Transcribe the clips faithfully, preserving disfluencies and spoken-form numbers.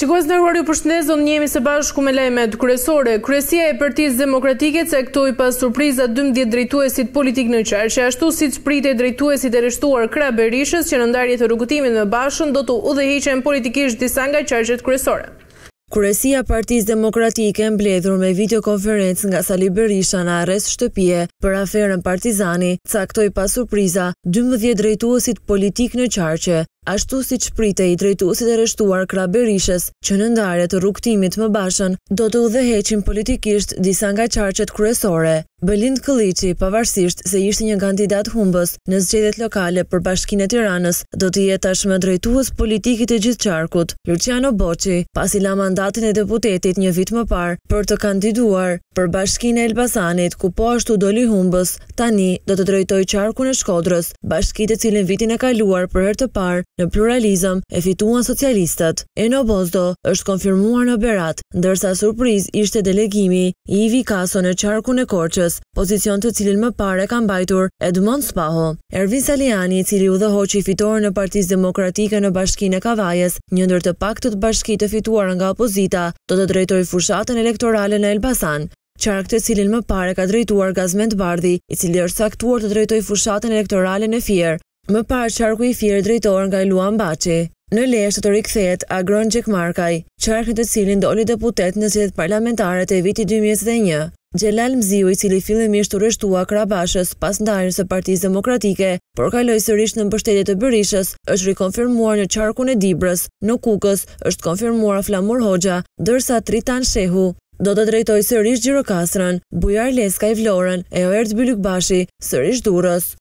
Shikues nderuar, ju përshëndes, do njemi së bashku me lajmet kryesore. Kryesia e Partisë Demokratike caktoi pas surpriza dymbëdhjetë drejtuesit politik në qarqe, ashtu siç pritej drejtuesit e arrestuar Krah Berishës që në ndarje të rrugëtimit me Bashën do të udhëhiqen politikisht disa nga qarqet kryesore. Kryesia e Partisë Demokratike mbledhur me videokonferencë nga Sali Berisha në arrest shtëpie për aferën Partizani, caktoi pas surpriza dymbëdhjetë drejtuesit politik në qarqe, ashtu siç pritej drejtuesit e arrestuar Krah Berishës që në ndarje të rrugëtimit me Bashën do të udhëheqin politikisht disa nga qarqet kryesore. Belind Këlliçi, pavarësisht se ishte një kandidat humbës në zgjedhjet lokale për Bashkinë e Tiranës, do të jetë tashmë drejtues politik i të gjithë qarkut. Luciano Boçi, pasi la mandatin e deputetit një vit më parë për të kandiduar për Bashkinë e Elbasanit, ku po ashtu doli humbës, tani do të drejtojë qarkun e Shkodrës, bashki të cilën vitin e kaluar për herë të parë në pluralizëm e fituan socialistët. Eno Bozdo është konfirmuar në Berat, ndërsa surprizë ishte delegimi i Ivi Kaso në qarkun e Korçës, pozicion të cilin më parë ka mbajtur Edmond Spaho. Ervin Saliani, i cili udhëhoqi fitoren e Partisë Demokratike në Bashkinë e Kavajës, një ndër të paktët bashki të fituar nga opozita, do të drejtojë fushatën elektorale në Elbasan. Qark të cilin më parë ka drejtuar Gazmend Bardhi, i cili është saktuar të drejtojë fushatën elektorale në Fier. Më parë qarku i Fier drejtohen nga Luan Baçi. Në Lezhë të rikthehet Agron Gjekmarkaj, qark në të cilin doli deputet në zgjedhjet parlamentare të vitit dy mijë e njëzet e një. Xhelal Mziu, i cili fillimisht urreshtua Krah Bashës pas ndarjes së Partisë Demokratike, por kaloi sërish në mbështetje të Berishës, është rikonfirmuar në qarkun e Dibrës. Në Kukës është konfirmuar Flamur Hoxha, ndërsa Tritan Shehu do të drejtojë sërish Gjirokastrën, Bujar Leskaj Vlorën e Oert Bylykbashi sërish Durrës.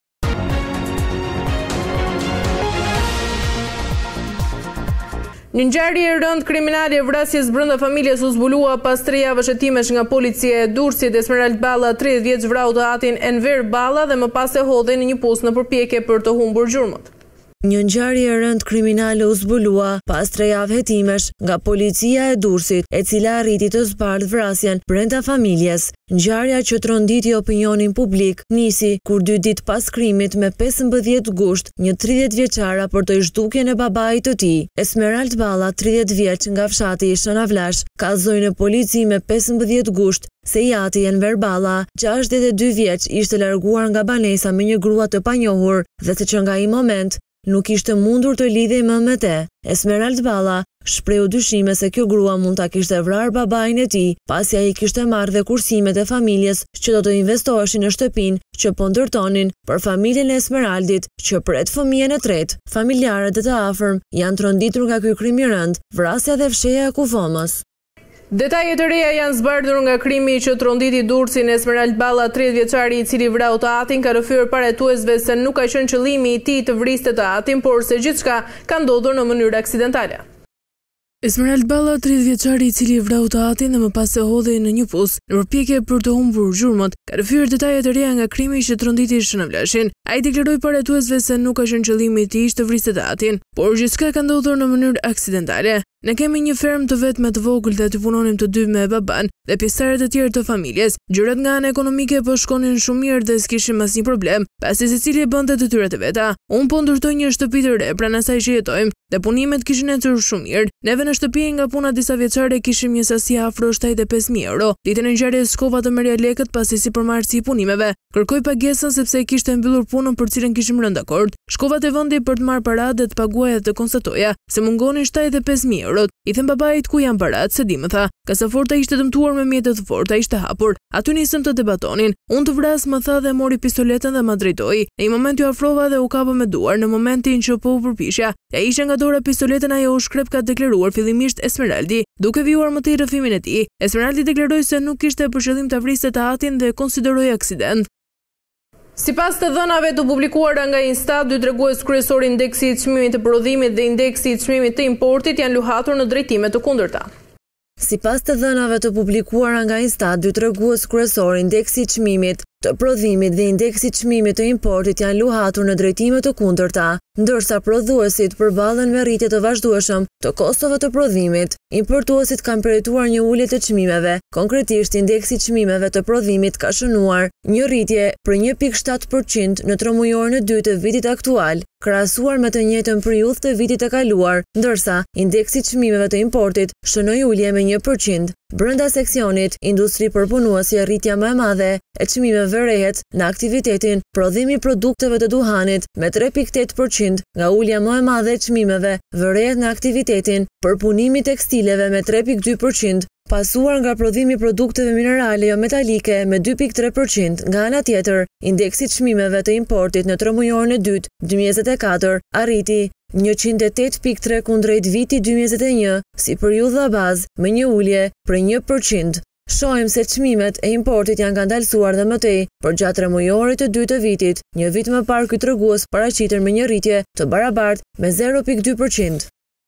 Një ngjarje e rëndë kriminale e vrasjes brenda familjes u zbulua pas tre javësh hetimesh nga policia e Durrësit. Esmerald Balla, tridhjetë vjeç, vrau të atin Enver Balla dhe më pas e hodhi në një pus në përpjekje për të humbur gjurmët. Një ngjarje e rëndë kriminale u zbulua pas tre javë hetimesh nga policia e Durrësit, e cila arriti të zbardhë vrasjen brenda familjes. Ngjarja që tronditi opinionin publik nisi kur dy ditë pas krimit me pesëmbëdhjetë gusht, një tridhjetë vjeçar raportoi zhdukjen e babait të tij. Esmerald Balla, tridhjetë vjeç, nga fshati i Shënavlash, kallëzoi në polici me pesëmbëdhjetë gusht se i ati Enver Balla, gjashtëdhjetë e dy vjeç, ishte larguar nga banesa me një grua të panjohur dhe se që nga ai moment nuk ishte mundur të lidhej më me te. Esmerald Balla shprehu dyshime se kjo grua mund ta kishte vrarë babain e tij, pasi ai kishte marrë dhe kursimet e familjes që do të investoheshin në shtëpinë që po ndërtonin për familjen e Esmeraldit, që pret fëmijën e tretë. Familjarët e të afërm janë tronditur nga ky krim i rënd, vrasja dhe fshehja e kufomës. Detajet e reja janë zbardhur nga krimi që tronditi Durrësin. Esmerald Balla, tridhjetë vjeçari, i cili vrau të atin, ka rrëfyer para hetuesve se nuk ka qenë qëllimi i tij të vriste të atin, por se gjithçka ka ndodhur në mënyrë aksidentale. Esmerald Balla, tridhjetë vjeçari, i cili vrau të atin dhe më pas e hodhi në një pus në përpjekje për të humbur gjurmët, ka rrëfyer detajet e reja nga krimi që tronditi Shënavlashin. Ai deklaroi para hetuesve se nuk ka qenë qëllimi i tij të vriste të atin, por gjithçka ka ndodhur në mënyrë aksidentale. Ne kemi një fermë të vetme të vogël dhe aty punonim të dy me baban dhe pjesëtarët e tjerë të familjes. Gjërat nga ana ekonomike po shkonin shumë mirë dhe s'kishim asnjë problem, pasi secili bënte detyrat e veta. Unë po ndërtoj një shtëpi të re pranë asaj që jetojmë dhe punimet kishin ecur shumë mirë. Neve në shtëpi nga puna disa vjeçare kishim një sasi afro shtatëdhjetë e pesë mijë euro. Ditën e ngjarjes shkova të merrja lekët pasi sipërmarrësi i punimeve. Kërkoj pagesën sepse kishte mbyllur punën për cilën kishim rënë dakord. Shkova te vendi për të marrë paratë dhe të paguaja dhe të konstatoja se mungonin shtatëdhjetë e pesë mijë euro. I them babait ku janë paratë, se di më tha. Kasaforta ishte dëmtuar me mjete të forta, ishte hapur. Aty nisëm të debatonin. Unë të vras, më tha dhe mori pistoletën dhe ma drejtoi. Në një moment ju afrova dhe u kapa me duar në momentin që po u përpishja. Ja ishe nga dora pistoletën, ajo u shkrep, ka deklaruar fillimisht Esmeraldi, duke vijuar më tej rrëfimin e tij. Esmeraldi deklaroi se nuk kishte për qëllim ta vriste të atin dhe konsideroi aksident. Sipas të dhënave të publikuara nga Instat, dy tregues kryesor indeksi i çmimit të prodhimit dhe indeksi i çmimit të importit janë luhatur në drejtime të kundërta. Sipas të dhënave të publikuara nga Instat, dy tregues kryesor indeksi i çmimit të prodhimit dhe indeksit çmimit të importit janë luhatur në drejtime të kundërta, ndërsa prodhuesit përballen me rritje të vazhdueshëm të kostove të prodhimit. Importuesit kanë përjetuar një ulje të çmimeve. Konkretisht, indeksi i çmimeve të prodhimit ka shënuar një rritje për një pikë shtatë përqind në tremujorin e dytë të vitit aktual, krahasuar me të njëjtën periudhë të vitit të kaluar, ndërsa indeksi i çmimeve të importit shënoi ulje me një përqind. Brenda seksionit industri përpunuese, rritja më e madhe e çmimeve vërehet në aktivitetin prodhimi produkteve të duhanit me tre pikë tetë përqind, nga ulja më e madhe e çmimeve vërehet në aktivitetin përpunimi tekstileve me tre pikë dy përqind, pasuar nga prodhimi produkteve minerale jo metalike me dy pikë tre përqind. Nga ana tjetër, indeksi i çmimeve të importit në tremujorin e dytë dy mijë e njëzet e katër arriti njëqind e tetë pikë tre kundrejt vitit dy mijë e njëzet e një si periudha bazë me një ulje për një përqind. Shohim se çmimet e importit janë ngandalsuar dhe më tej përgjatë tremujorit të dytë të vitit, një vit më parë ky tregues paraqitën me një rritje të barabartë me zero pikë dy përqind.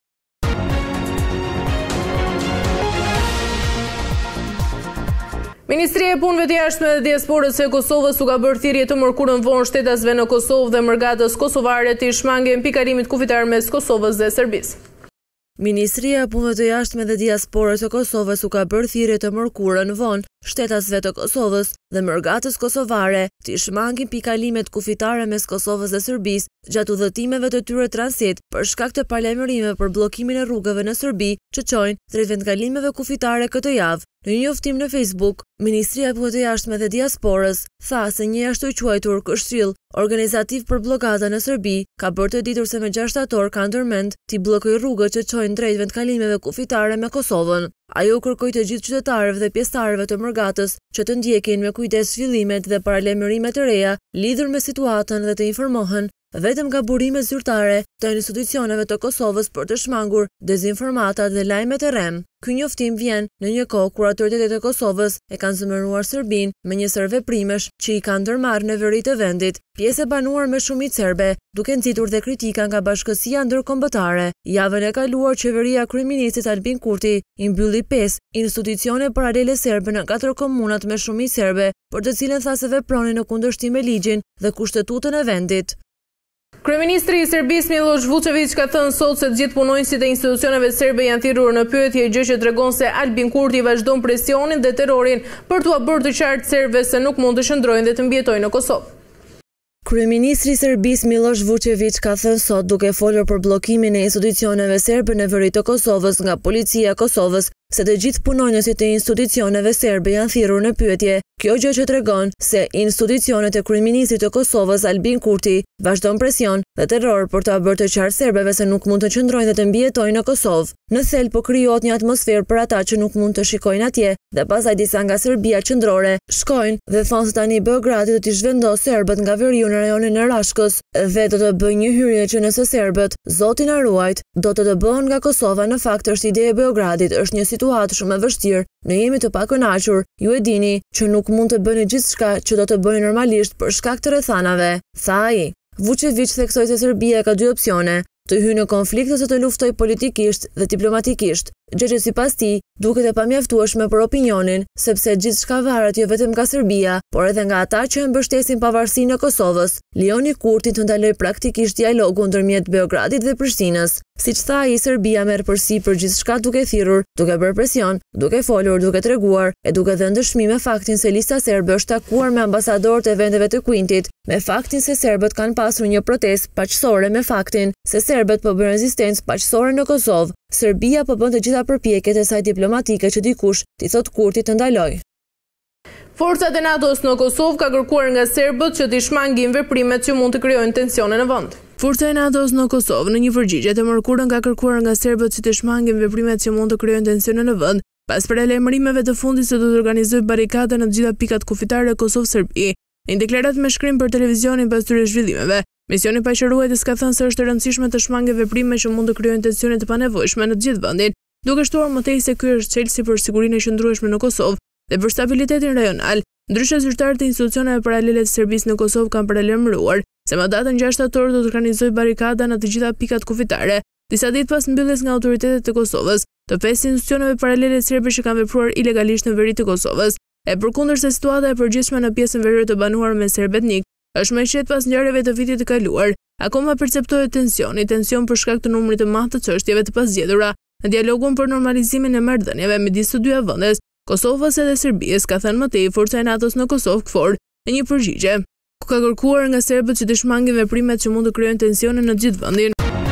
Ministria e Punëve të Jashtme dhe Diasporës së Kosovës u ka bërë thirrje të mërkurën vonë shtetasve në Kosovë dhe mërgatës kosovare të shmangen pikarimit kufitar mes Kosovës dhe Serbisë. Ministria e Punëve të Jashtme dhe Diasporës së Kosovës u ka bërë thirrje të mërkurën vonë shtetasve të Kosovës dhe mërgatës kosovare të shmangin pikalimet kufitare mes Kosovës dhe Serbisë gjatë udhëtimeve të tyre transit për shkak të paralajmërimeve për bllokimin e rrugëve në Serbi që çojnë drejt vendkalimeve kufitare këtë javë. Në një njoftim në Facebook, Ministria e Punëve të Jashtme dhe Diasporës tha se një ashtu i quajtur Këshill organizativ për bllokada në Serbi ka bërë të ditur se me gjashtë shtator ka ndërmend t'i bllokojë rrugët që çojnë drejt vendkalimeve kufitare me Kosovën. Ajo kërkoi të gjithë qytetarëve dhe pjesëtarëve të mërgatës që të ndjekin me kujdes fillimet dhe paralajmërimet e reja lidhur me situatën dhe të informohen vetëm nga burime zyrtare të institucioneve të Kosovës për të shmangur dezinformatat dhe lajmet e rrem. Ky njoftim vjen në një kohë kur autoritetet e Kosovës e kanë zemëruar Serbinë me një sër veprimesh që i kanë ndërmarrë në veri të vendit, pjesë e banuar me shumicë serbe, duke nxitur dhe kritika nga bashkësia ndërkombëtare. Javën e kaluar qeveria e kryeministit Albin Kurti i mbylli pesë institucione paralele serbe në katër komunat me shumicë serbe, për të cilën tha se vepronin në kundërshtim me ligjin dhe kushtetutën e vendit. Kryeministri i Serbisë Miloš Vučević ka thënë sot se të gjithë punonjësit e institucioneve serbe janë thirrur në pyetje, gjë që tregon se Albin Kurti vazhdon presionin dhe terrorin për t'u bërë të qartë serbëve se nuk mund të shndrojnë dhe të mbjetojnë në Kosovë. Kryeministri i Serbisë Miloš Vučević ka thënë sot, duke folur për bllokimin e institucioneve serbe në veri të Kosovës nga policia e Kosovës, se të gjithë punonjësit e institucioneve serbe janë thirrur në pyetje. Kjo gjë që tregon se institucionet e kryeministrit të Kosovës Albin Kurti vazhdon presion dhe terror për të bërë të qartë serbëve se nuk mund të qëndrojnë dhe të mbijetojnë në Kosovë. Në thelb po krijohet një atmosferë për ata që nuk mund të shikojnë atje dhe pastaj disa nga Serbia qendrore shkojnë dhe thonë se tani Beogradi do t'i zhvendosë serbët nga veriu në rajonin e Rashkës dhe do të bëjë një hyrje që nëse serbët, Zoti na ruajt, do të të bëhen nga Kosova. Në fakt është ide e Beogradit, është një situatë shumë e vështirë, ne jemi të pakënaqur, ju e dini që nuk mund të bëni gjithçka që do të bëni normalisht për shkak të rrethanave, tha ai. Vučević theksoi se Serbia ka dy opsione: të hyjë në konflikt ose të luftojë politikisht dhe diplomatikisht, gjë që sipas tij duket e pamjaftueshme për opinionin, sepse gjithçka varet jo vetëm nga Serbia, por edhe nga ata që e mbështesin pavarësinë e Kosovës. Leoni Kurti të ndaloj praktikisht dialogu ndërmjet Beogradit dhe Prishtinës. Siç tha ai, Serbia merr përsipër gjithçka duke thirrur, duke bërë presion, duke folur, duke treguar e duke dhënë dëshmi me faktin se lista serbe është takuar me ambasadorët e vendeve të Kuintit, me faktin se serbët kanë pasur një protestë paqësore, me faktin se serbët po bën rezistencë paqësore në Kosovë. Serbia po bën të gjitha përpjekjet e saj diplomatike që dikush t'i thotë Kurti të ndalojë. Forcat e NATO-s në Kosovë ka kërkuar nga serbët që t'i shmangin veprimet që mund të krijojnë tensione në vend. Forca e NATO-s në Kosovë në një përgjigje të mërkurën ka kërkuar nga serbët që të shmangin veprimet që mund të krijojnë tensione në vend, pas paralajmërimeve të fundit se do të organizojë barikada në të gjitha pikat kufitare e Kosovë-Serbi. Në një deklaratë me shkrim për televizionin pas këtyre zhvillimeve, misioni paqërues ka thënë se është e rëndësishme të shmangë veprime që mund të krijojnë tensione të panevojshme në të gjithë vendin, duke shtuar më tej se ky është çelësi për sigurinë e qëndrueshme në Kosovë dhe për stabilitetin rajonal. Ndryshe, zyrtarët e institucioneve paralele të Serbisë në Kosovë kanë paralajmëruar se më datën gjashtë shtator do të organizojë barikada në të gjitha pikat kufitare, disa ditë pas mbylles nga autoritetet e Kosovës të pesë institucioneve paralele serbe që kanë vepruar ilegalisht në veri të Kosovës. E përkundërse situata e përgjithshme në pjesën veriore të banuar me serbët etnik është më e qetë pas ngjarjeve të vitit të kaluar, akoma perceptohet tensioni, tension për shkak të numrit të madh të çështjeve të pazgjedhura në dialogun për normalizimin e marrëdhënieve midis të dyja vendes, Kosovës edhe Serbisë, ka thënë më tej forca e NATO-s në Kosovë KFOR në një përgjigje, ku ka kërkuar nga serbët që të shmangin veprimet që mund të krijojnë tensione në gjithë vendin.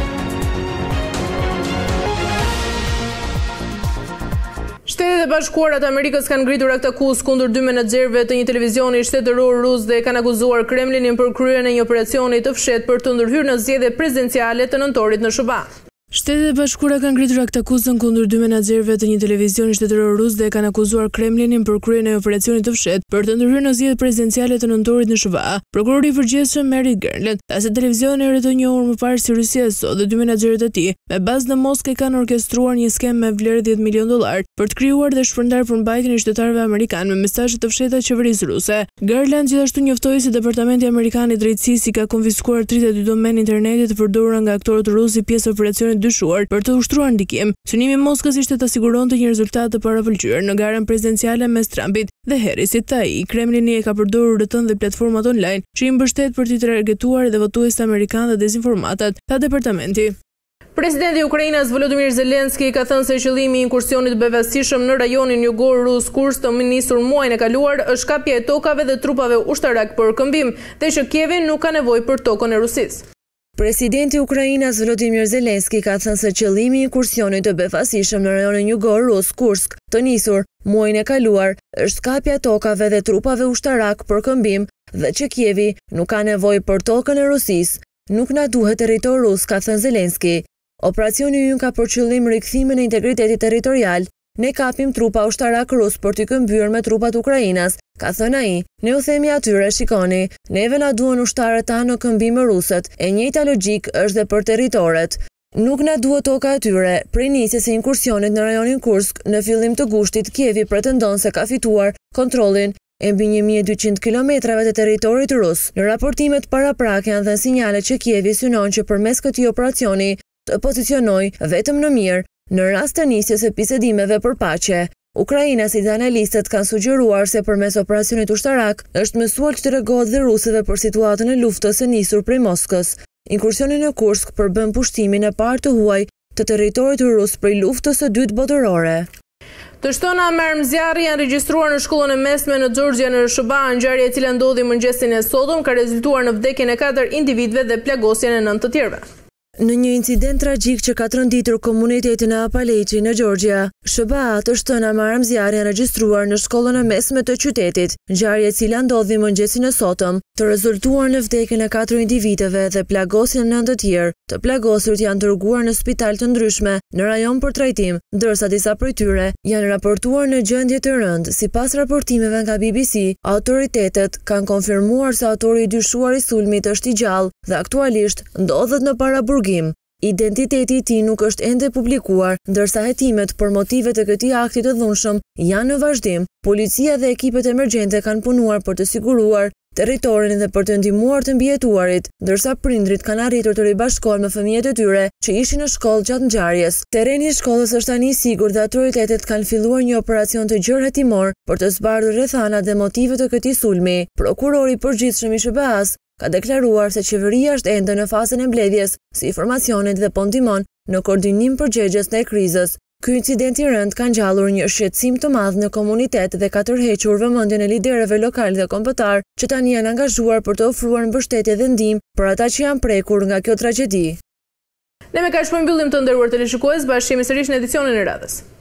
Shtetet e Bashkuara të Amerikës kanë ngritur akt akuzë kundër dy menaxherëve të një televizioni shtetëror rus dhe kanë akuzuar Kremlinin për kryerjen e një operacioni të fshehtë për të ndërhyrë në zgjedhje prezidenciale të nëntorit në SHBA. Shtetet e Bashkuara kanë ngritur akt akuzën kundër dy menaxherëve të një televizioni shtetëror rus dhe kanë akuzuar Kremlinin për kryerjen e operacionit të fshehtë për të ndërhyrë në zgjedhjet prezidenciale të nëntorit në SHBA. Prokurori i përgjithshëm Merrick Garland tha se televizioni erë të njohur më parë si Rusia e Sot dhe dy menaxherët e tij me bazë në Moskë kanë orkestruar një skem me vlerë dhjetë milion dollar për të krijuar dhe shpërndar përmbajtjen e qytetarëve amerikanë me mesazhe të fshehta qeverisë ruse. Garland gjithashtu njoftoi se Departamenti Amerikan i Drejtësisë i ka konfiskuar tridhjetë e dy domen interneti të përdorura nga aktorët rusë pjesë operacionit dyshuar për të ushtruar ndikim. Synimi i Moskës ishte ta siguronte një rezultat të parapëlqyer në garën prezidenciale mes Trumpit dhe Harrisit. Ai, Kremlini e ka përdorur rrethën dhe platformat online që i mbështet për t'i targetuar edhe votuesit amerikanë dhe dezinformatat, tha departamenti. Presidenti i Ukrainës Volodymyr Zelensky ka thënë se qëllimi i inkursionit bevastishëm në rajonin jugor rus Kursk të nisur muajin e kaluar është kapja e tokave dhe trupave ushtarak për këmbim dhe që Kievi nuk ka nevojë për tokën e Rusisë. Presidenti i Ukrainës Volodymyr Zelensky ka thënë se qëllimi i inkursionit të befasishëm në rajonin jugor rus Kursk të nisur muajin e kaluar është kapja e tokave dhe trupave ushtarak për këmbim dhe që Kievi nuk ka nevojë për tokën e Rusisë. Nuk na duhet territor rus, ka thënë Zelensky. Operacioni ynë ka për qëllim rikthimin e integritetit territorial. Ne kapim trupa ushtarak rus për t'i këmbyer me trupat Ukrainas, ka thënë ai. Ne u themi atyre, shikoni, neve na duhen ushtarët tanë në këmbim me rusët, e njëjta logjik është dhe për territoret. Nuk na duhet toka atyre. Prej nisjes së inkursionit në rajonin Kursk, në fillim të gushtit, Kievi pretendon se ka fituar kontrollin e mbi një mijë e dyqind kilometrave të territorit rus. Në raportimet paraprake janë dhënë sinjale që Kievi synon që përmes këtij operacioni të pozicionojë vetëm në mirë në rast të nisjes së bisedimeve për paqe. Ukraina si dhe analistët kanë sugjeruar se përmes operacionit ushtarak është mësuar që të reagohet dhe rusëve për situatën e luftës së nisur prej Moskës. Inkursioni në Kursk përbën pushtimin e parë të huaj të territorit rus prej luftës së dytë botërore. Të shtona marrëmzjarri janë regjistruar në shkollën e mesme në Xhorxhia në SHBA, ngjarje e cila ndodhi mëngjesin e sotëm ka rezultuar në vdekjen e katër individëve dhe plagosjen e nëntë të tjerëve. Në një incident tragjik që ka trënditur komunitetin e Apaleqi në Xhorxhia, SHBA të shtëna marrëmzjarri janë regjistruar në shkollën e mesme të qytetit, ngjarje e cila ndodhi mëngjesin e sotëm, të rezultuar në vdekjen e katër individëve dhe plagosjen e nëntë të tjerë. Të plagosurit janë dërguar në spital të ndryshme në rajon për trajtim, ndërsa disa prej tyre janë raportuar në gjendje të rëndë. Sipas raportimeve nga B B C, autoritetet kanë konfirmuar se autori i dyshuar i sulmit është i gjallë dhe aktualisht ndodhet në paraburgim. Identiteti i tij nuk është ende publikuar, ndërsa hetimet për motivet e këtij akti të dhunshëm janë në vazhdim. Policia dhe ekipet emergjente kanë punuar për të siguruar territorin dhe për të ndihmuar të mbijetuarit, ndërsa prindrit kanë arritur të ribashkohen me fëmijët e tyre që ishin në shkollë gjatë ngjarjes. Terreni i shkollës është tani i sigurt dhe autoritetet kanë filluar një operacion të gjerë hetimor për të zbardhur rrethanat dhe motivet e këtij sulmi. Prokurori i përgjithshëm i S B A-s ka deklaruar se qeveria është ende në fazën e mbledhjes së informacionit dhe po ndihmon në koordinim përgjigjes ndaj krizës. Ky incident i rënd ka ngjallur një shqetësim të madh në komunitet dhe ka tërhequr vëmendjen e liderëve lokal dhe kombëtar që tani janë angazhuar për të ofruar mbështetje dhe ndihmë për ata që janë prekur nga kjo tragjedi. Ne me kaq po mbyllim, të nderuar teleshikues, bashkëmi sërish në edicionin e radhës.